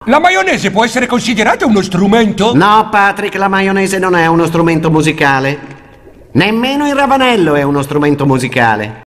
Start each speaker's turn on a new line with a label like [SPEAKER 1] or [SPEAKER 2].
[SPEAKER 1] La maionese può essere considerata uno strumento?
[SPEAKER 2] No, Patrick, la maionese non è uno strumento musicale. Nemmeno il ravanello è uno strumento musicale.